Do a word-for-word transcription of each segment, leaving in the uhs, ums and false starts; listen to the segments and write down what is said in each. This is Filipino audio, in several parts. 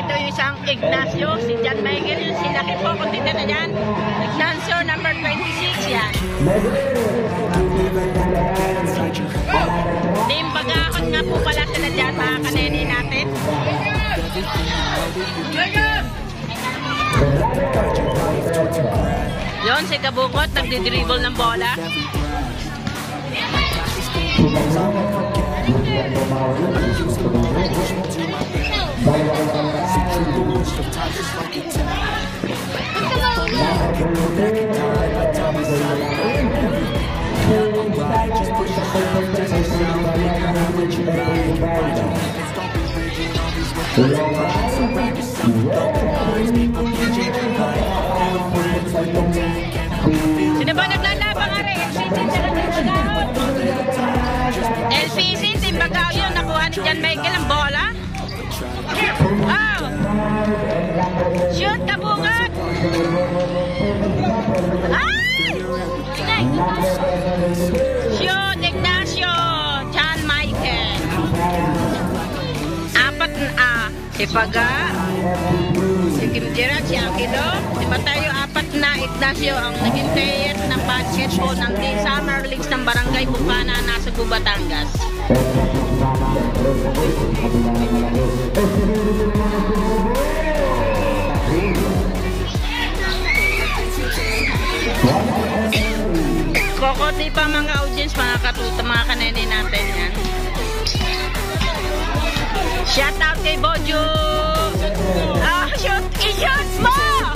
ito yung isang Ignacio, si John Michael, yung silaki po, kung dito na dyan. Ignacio number twenty-six yan. Limbagahon nga po pala sila dyan, mga kaneni natin. Yon si Kabukot, nagdi-dribble ng bola. Sino ba naglalabang nga rin? L P C, Timbagao yun. Nakuha ni John Michael ang bola. Oh! Shoot, Kabukot! Ay! Shoot, Ignacio! John Michael. Apat na ah. Si Paga, si Kim Gerard, si Akido, si Matayo, apat na Ignacio ang naging player ng basketball ng Team Summer Leagues ng Barangay Bukana, nasa Batangas. Kokoti pa mga audience, mga katuta, mga kanene natin yan. Shout out kay Bojo! Ah, shoot! I-shoot mo!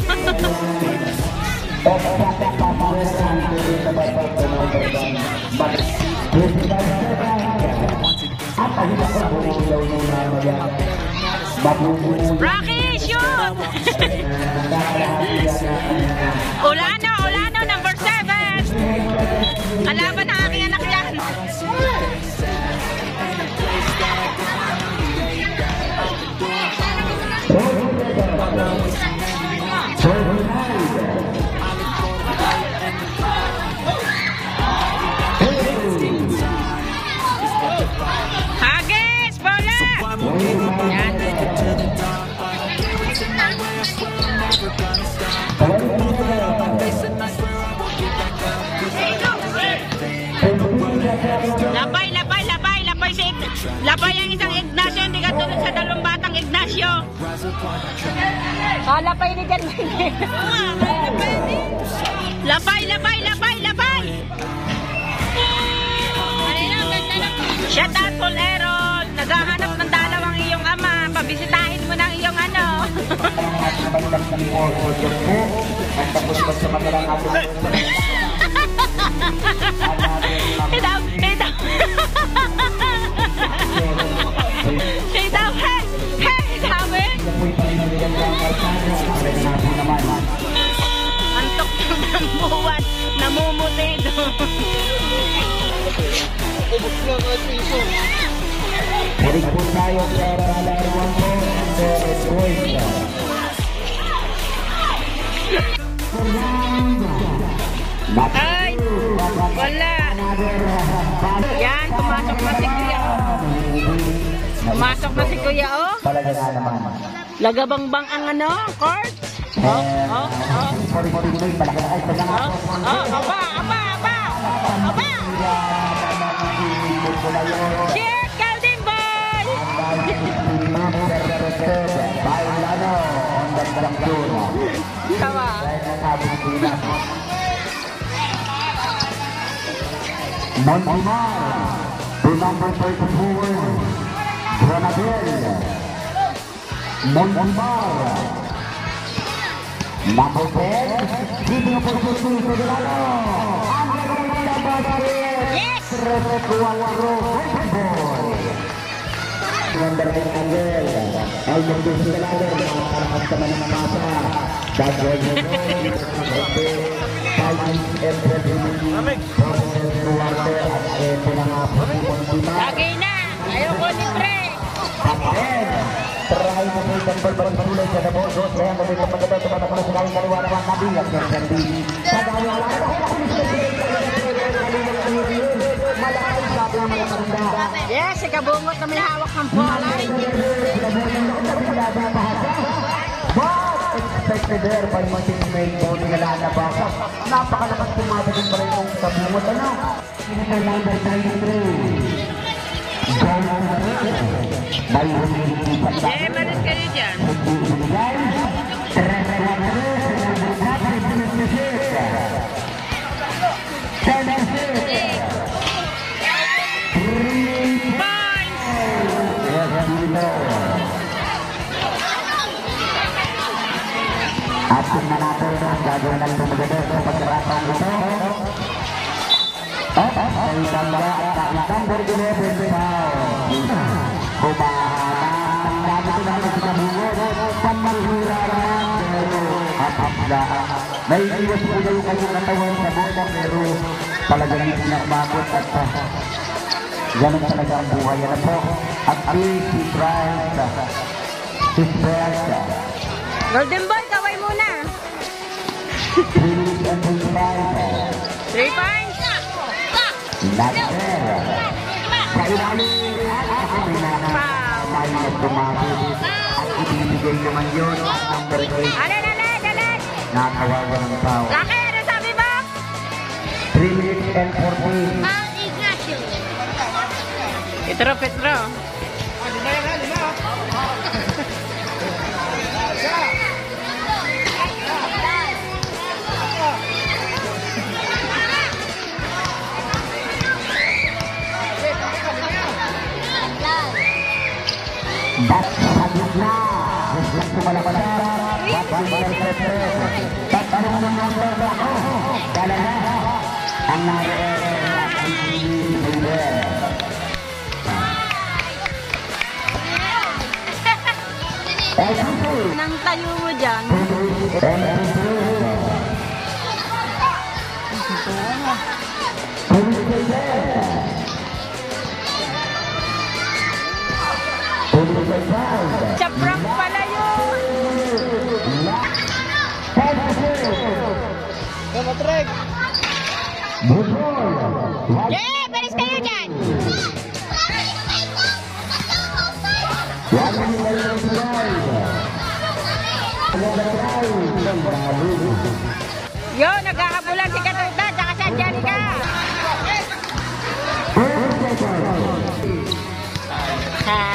Rocky, shoot! Ulano, Ulano, number seven! Kalaban ng aking anak yan! Hagis! Bola! Yan. Lapay, lapay, lapay, lapay si lapay ang isang Ignacio, hindi ka tulad sa dalawang batang Ignacio. Ah, lapay ni Jan. Lapay, lapay, lapay, lapay. Shout out Paul Aaron. Naghahanap ng dalawang iyong ama. Pabisitahin mo ng iyong ano. Itaw, itaw. Itaw, hey, hey, sabi. Antok ng buwan, namumuti doon. Ubus na kasi ito. Balik po tayo para alaruan po ay, wala. Yan, pumasok na si Kuya. Pumasok na si Kuya, oh. Lagabangbang ang ano, court. Oh, oh, oh. Oh, aba, aba, aba. Aba. Cheer, Calvin Boy! Tawa. Montimar, the number thirty-four, Granadel. Montimar, number ten, sitting up for the Federal. Yes! Number Angel, ay yung Federal, mga teman ng masa. Dagdag mo lagay na! Ayaw ko libre! Terakhir memberikan berbareng mulai pada bodoh saya memberikan pendapat kepada para sekali kaliwan Nabi yang terjadi pada awal yes, si Kabungot na may hawak ng bola. there by my teammate po ni Galana Basa. Napakalakas pumabatin pa rin kung sa bungot ano. Ito number ninety-three. Eh, malis kayo dyan. At tingnan natin ang gagawin ng lumagador sa pagkarapan ito. Oh, ay tanda at number eleven foul. Kumahanang dami ko naman sa kabungot. Pamanghiraran pero at-aplaan. Naiiwas ko na yung kanyang katawan sa bola pero talaga lang pinakmakot at ganun talaga ang buhay. Yan po. At si Bryce. Si Bryce. Golden Boy, kaway muna. Three points. Lager. Sa ilalim at may nagtumabot at ibibigay naman yun at number eight. Alin, alin, alin. Natawagan ng tao. Laki, ano sabi mo? three minutes and fourteen. Mount Ignacio. Petro, Petro. Bat sa gitna. Gusto kumalabasan. Bat sa gitna. Bat sa gitna. Dala na. Ang naroon. Nang tayo mo dyan. Chabrang pala yun. Yeah, balis kayo dyan. Yo, nagkakabulan si Katuta, tsaka si Angelica. Hi.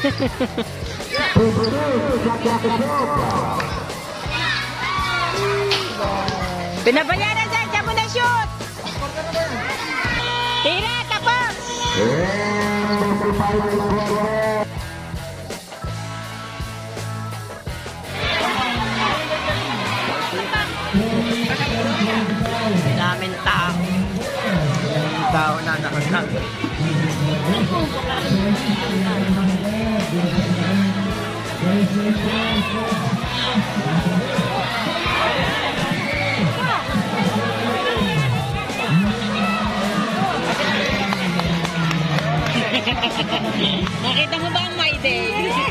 Pinabayaran sa siya mo na shoot. Tira, tapos. Daming tao. Tao na nakasang. Nakita mo ba ang My Day?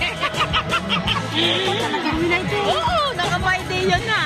Oo, naka-My Day yun na.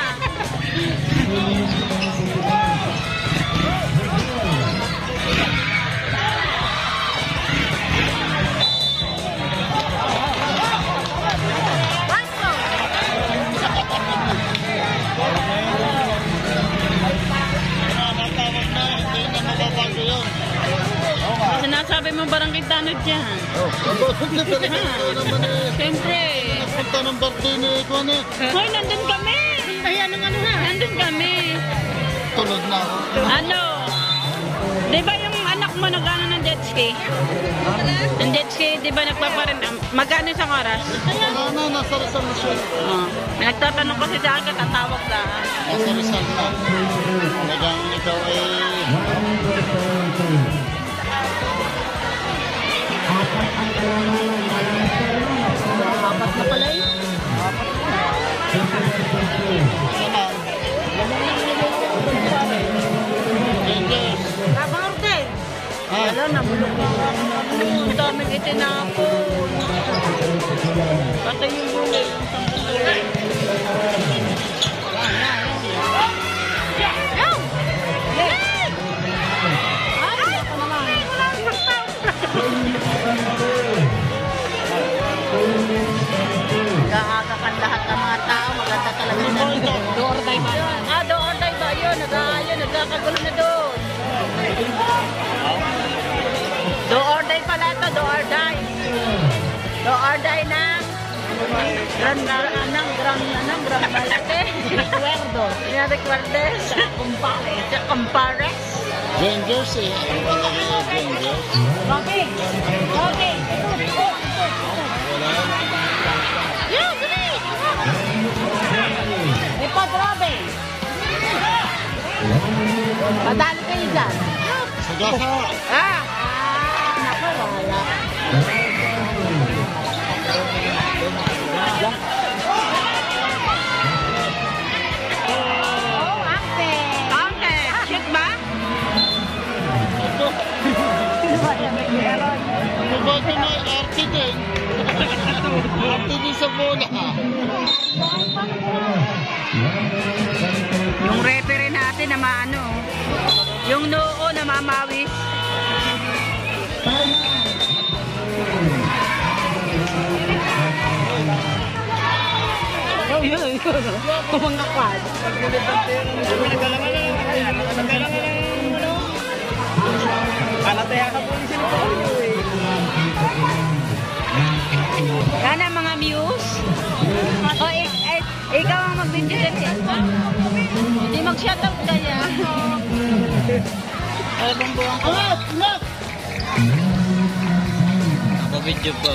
Sinasabi mo barangay tanod dyan. Oh, Siyempre. punta ng birthday ni Kwan eh. Hoy, nandun kami. Ay, anong ano ha? Nandun kami. Tulog na ako. Ano? Di ba yung anak mo nagano ng jet ski? Ng jet ski, di ba nagpaparin? Magkano isang oras? Wala na, nasa Rizal na siya. Oh. Nagtatanong kasi sa akin, tatawag na. Nasa Rizal na. Talagang ikaw eh. Apat na pala eh. Kaparte. Wala na, bulok na. Ang daming itinapon. Patay yung bulok. Kaaga kan lahat ng mga tao, maganda talaga na. to, do or die. Do or die ng Gran, anang, gran, anang, gran malate. Recuerdo. Yan, recuerdes. Compares. Compares. Rangers eh. Ano ba na rin yung Rangers? Okay. Okay. Yo, dali. Ipod, Robin. Madali kayo dyan. Sagasa. Ah! Naku, wala. Oh, ante. Ante, shoot ba? Mabago na arte din. Arte din sa bola. Yung referee natin na maano, yung noo na mamawis. Oh, yun, yun. Kumangakwad. Alataya ka po ni Sinipolyo eh. Yan ang mga muse. O, ik ik ikaw ang mag-video din yan. Hindi mag-shoutout ka niya. Alam buwang ko. Ako video pa.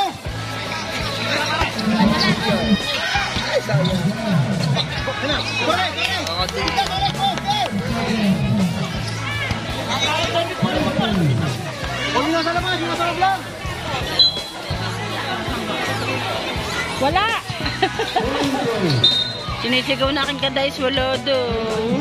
Wala! Sinisigaw na akin kadais, wala doon.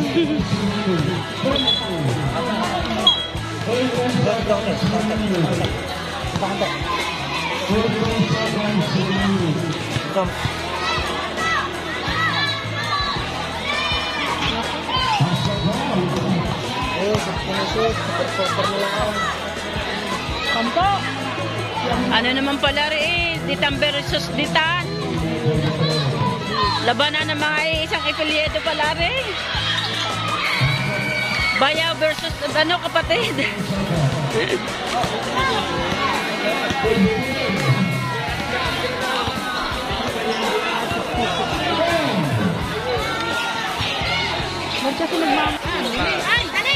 Kampo! Ano naman pala rin, Ditan versus Ditan. Labanan ng mga isang ipilyedo pala rin. Bayaw versus ano kapatid. Ba't kasi nagmamaan? Ay, dali!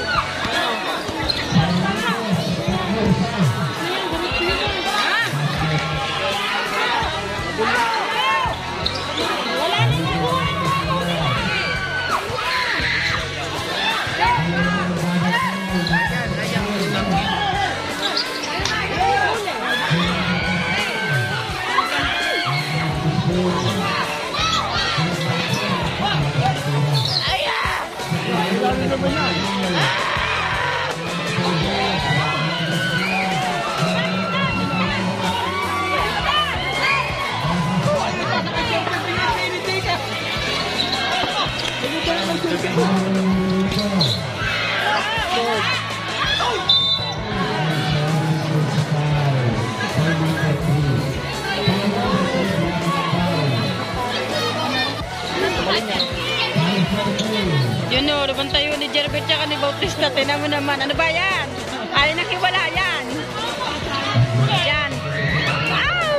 Yun o, naman tayo ni Jerbet tsaka ni Bautista. Tinan mo naman. Ano ba yan? Ay, nakiwala yan. Yan. Ow!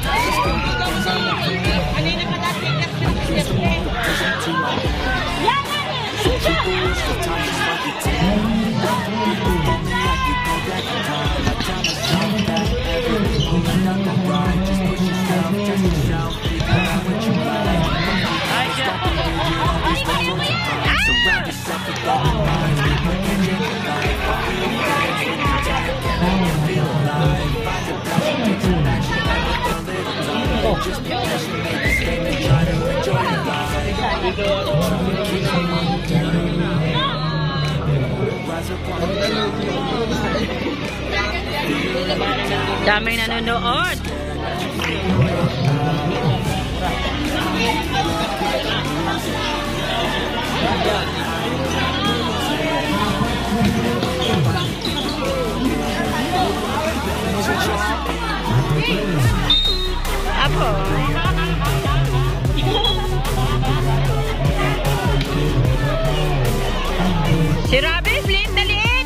Yan! Daming nanonood. Apo. Si Robby, flip, daliit!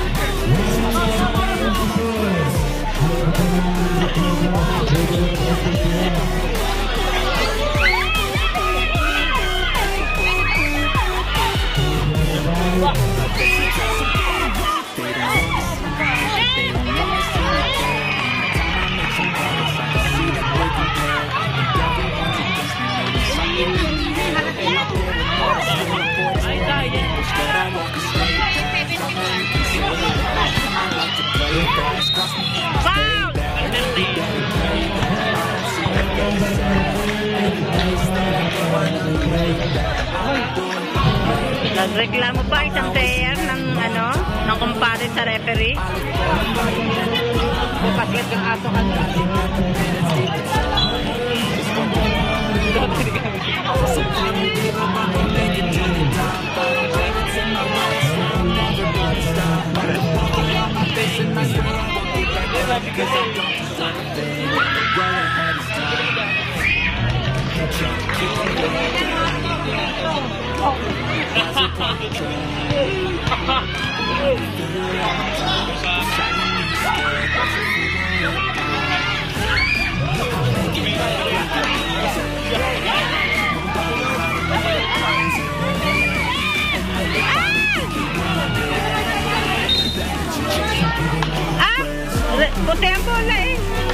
Foul! Nagreklamo pa isang player ng ano, ng kumpare sa referee. Kapatid ng ato kanila. Puti ang bola eh.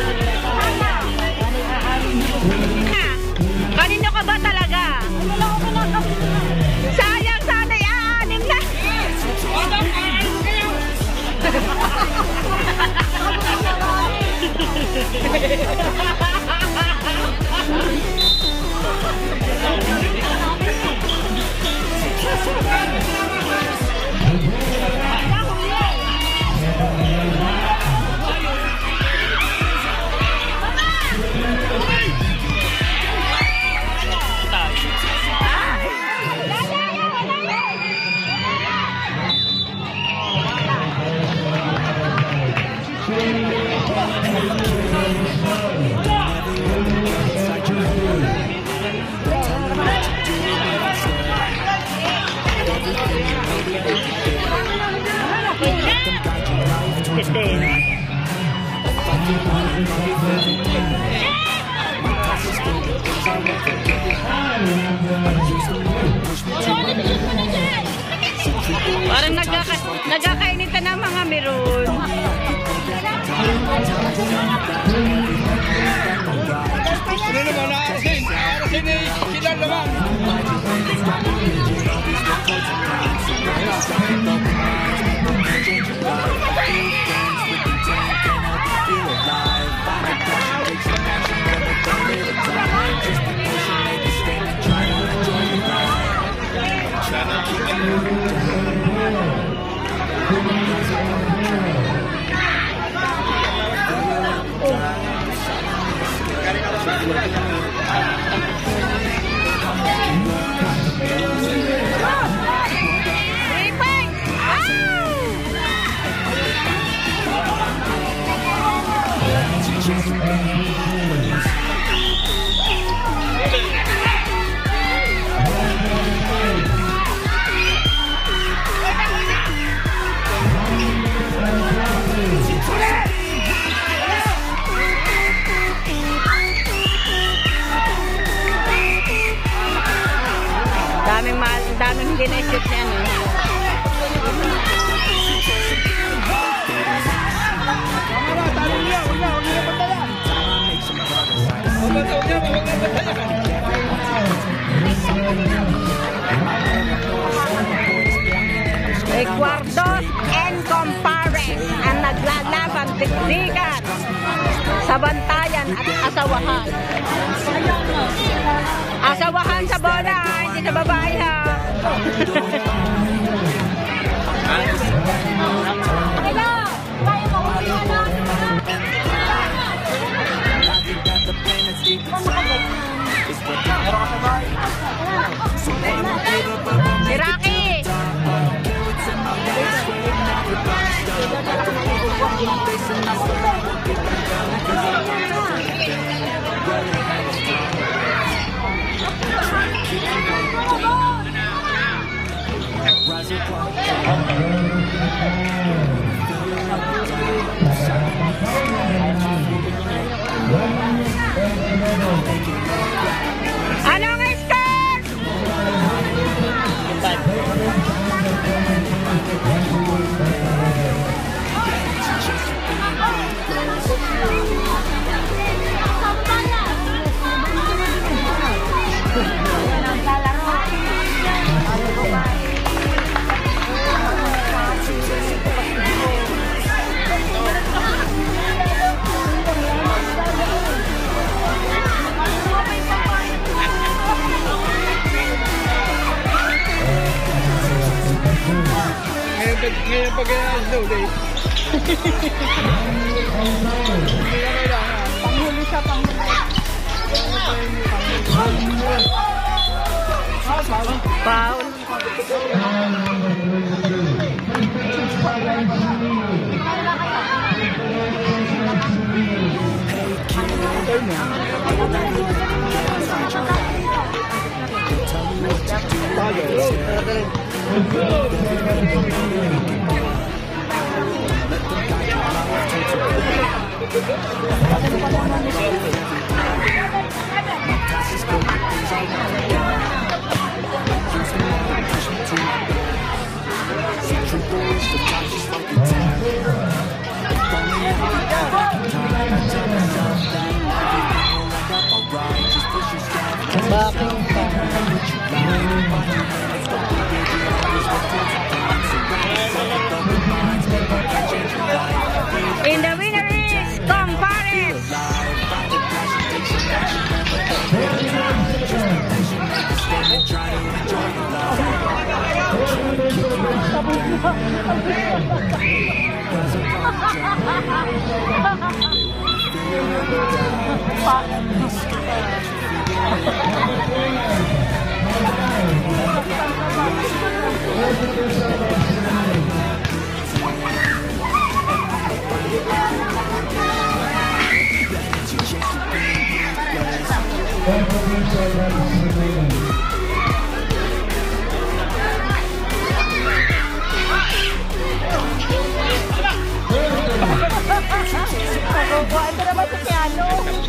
Ha? Kanino ka ba talaga? Sayang sana i-aanim na. Parang nagkaka nagkakainitan ng mga meron. Sino naman naarasin? Naarasin eh, sila naman. Daming mal, daming hindi na-shoot niya, no? Ecuador and Compares ang naglalaban dikdikan sa bantayan at asawahan. Asawahan sa bola, hindi sa babae ha. Anong score? Ngayon pag kaya daw, Dave. Panghuli siya, panghuli. Foul. And the winner is Tom Paris. Ito naman sa piano.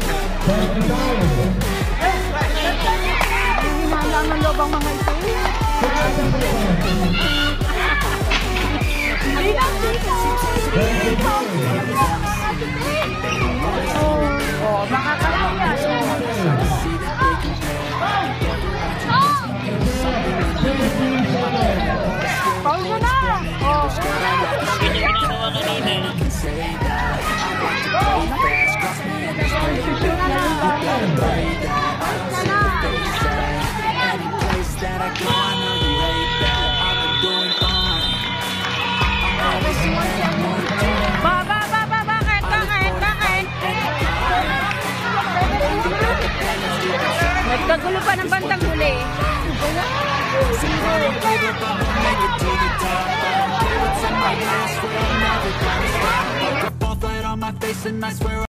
Hindi malang ang lobang mga ito. Hindi lang dito. Oh, makakalaw yan. Paul mo na. Oh. Ba, ba, ba, ba, bakit? Bakit? Bakit? Nagkagulo pa ng bandang huli. Fall flat on my face and I swear